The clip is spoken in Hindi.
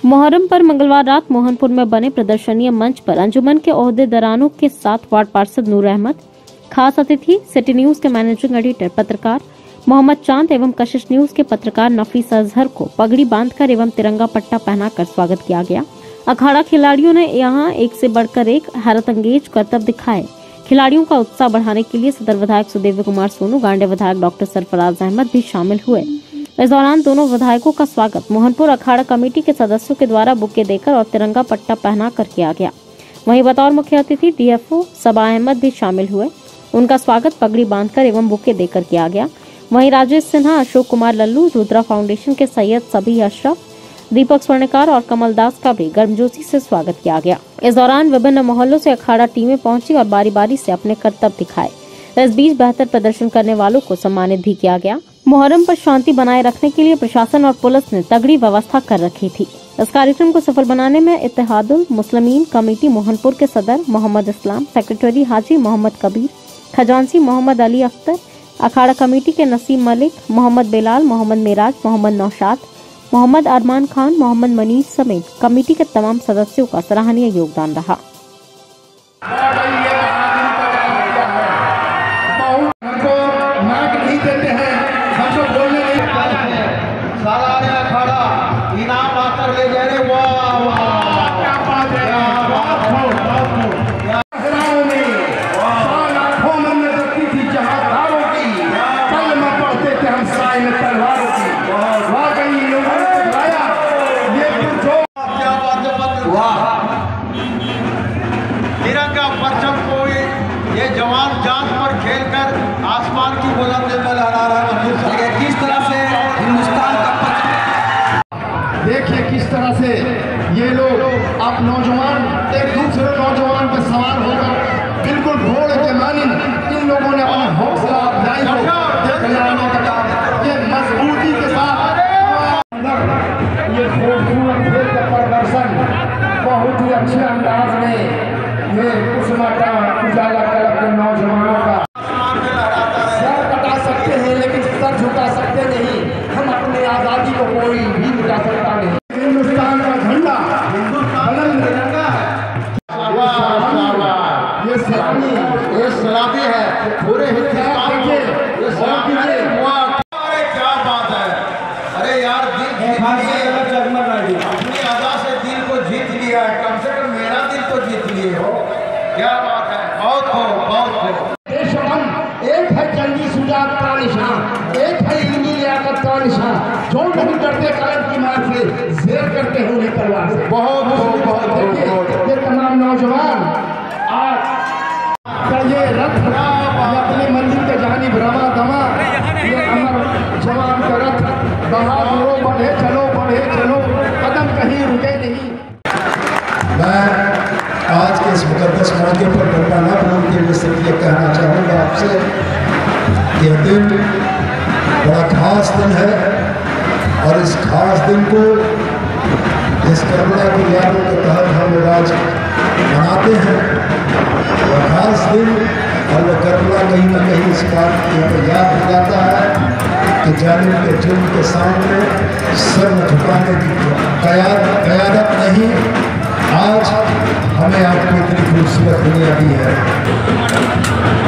मुहर्रम पर मंगलवार रात मोहनपुर में बने प्रदर्शनीय मंच पर अंजुमन के ओहदेदारों के साथ वार्ड पार्षद नूर अहमद, खास अतिथि सिटी न्यूज के मैनेजिंग एडिटर पत्रकार मोहम्मद चांद एवं कशिश न्यूज के पत्रकार नफीस अजहर को पगड़ी बांधकर एवं तिरंगा पट्टा पहनाकर स्वागत किया गया। अखाड़ा खिलाड़ियों ने यहां एक से बढ़कर एक हैरत अंगेज करतब दिखाए। खिलाड़ियों का उत्साह बढ़ाने के लिए सदर विधायक सुदेव कुमार सोनू, गांडे विधायक डॉक्टर सरफराज अहमद भी शामिल हुए। इस दौरान दोनों विधायकों का स्वागत मोहनपुर अखाड़ा कमेटी के सदस्यों के द्वारा बुके देकर और तिरंगा पट्टा पहनाकर किया गया। वहीं बतौर मुख्य अतिथि डीएफओ सबा अहमद भी शामिल हुए। उनका स्वागत पगड़ी बांधकर एवं बुके देकर किया गया। वहीं राजेश सिन्हा, अशोक कुमार लल्लू, रुद्रा फाउंडेशन के सैयद सभी अशरफ, दीपक स्वर्णकार और कमल दास का भी गर्मजोशी से स्वागत किया गया। इस दौरान विभिन्न मोहल्लों से अखाड़ा टीमें पहुंची और बारी बारी से अपने करतब दिखाए। इस बीच बेहतर प्रदर्शन करने वालों को सम्मानित भी किया गया। मुहर्रम पर शांति बनाए रखने के लिए प्रशासन और पुलिस ने तगड़ी व्यवस्था कर रखी थी। इस कार्यक्रम को सफल बनाने में इत्तेहादुल मुस्लिमीन कमेटी मोहनपुर के सदर मोहम्मद इस्लाम, सेक्रेटरी हाजी मोहम्मद कबीर, खजांची मोहम्मद अली अख्तर, अखाड़ा कमेटी के नसीम मलिक, मोहम्मद बेलाल, मोहम्मद मेराज, मोहम्मद नौशाद, मोहम्मद अरमान खान, मोहम्मद मनीष समेत कमेटी के तमाम सदस्यों का सराहनीय योगदान रहा। तिरंगा परचम को ये जवान जान पर खेलकर आसमान की बुलंदी में लहरा रहा है। किस तरह से हिंदुस्तान का देखिए किस तरह से ये लोग आप नौजवान एक दूसरे नौजवान पे सवार होकर बिल्कुल घोड़े के मानिंद इन लोगों ने अपना हौसला ये मजबूती के साथ ये खूबसूरत खेल का प्रदर्शन बहुत ही अच्छे अंदाज में ये कुसुमाटा उजाला क्लब के नौजवानों का सर कटा सकते हैं लेकिन सर झुका सकते नहीं। हम अपनी आज़ादी को कोई भी मिटा सकता नहीं। हिंदुस्तान का झंडा ये सलामी है पूरे हिंदुस्तान के। ये सलामी है। अरे क्या बात है, अरे यार अपनी अदा से दिल को जीत लिया है। कम से कम मेरा दिल तो जीत लिए हो। क्या बात है, बहुत हो। एक है जंगी शुजाअत का निशान, एक है इल्मी लियाकत का निशान, जो नहीं डरते कलम की मार से, शेर करते हो नहीं तलवार से। बहुत ये तमाम नौजवान आज का ये रथ अपनी मंजिल के जानिब रवा दवा, ये अमर जवान का रथ बहादुरों बढ़े चलो कदम कहीं रुके नहीं। मैं आज के इस मुकद्दस मौके पर डरना न बोलते हुए सिर्फ ये कहना चाहूँगा आपसे, यह दिन बड़ा खास दिन है और इस खास दिन को इस करबला की यादों के तहत हम लोग आज मनाते हैं। वह खास दिन और वह करबला कहीं न कहीं इस बात की याद दिलाता है कि जालिम के जुल्म के सामने सर झुकाने की क़यादत नहीं, आज हमें आपको इतनी खूबसूरत दुनिया दी है।